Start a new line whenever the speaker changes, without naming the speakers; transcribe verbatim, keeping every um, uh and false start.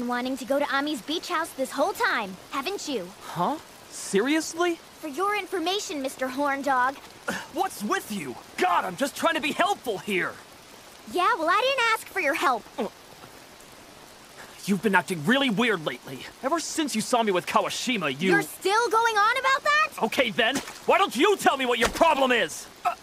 wanting to go to Ami's beach house this whole time, haven't you?
Huh? Seriously?
For your information, Mister Horn Dog.
What's with you? God, I'm just trying to be helpful here.
Yeah, well, I didn't ask for your help.
You've been acting really weird lately. Ever since you saw me with Kawashima, you...
You're still going on about that?
Okay, then. Why don't you tell me what your problem is? Uh,